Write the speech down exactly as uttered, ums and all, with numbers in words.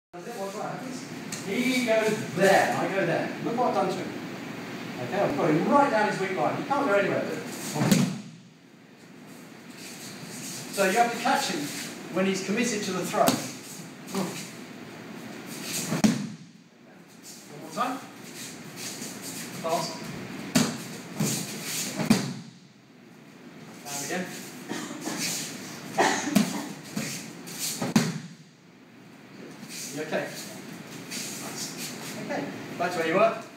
He goes there, I go there. Look what I've done to him. Okay, I've got him right down his weak line. He can't go anywhere with it. So you have to catch him when he's committed to the throw. One more time. Fast. Down again. You okay? Nice. Okay, back to where you were.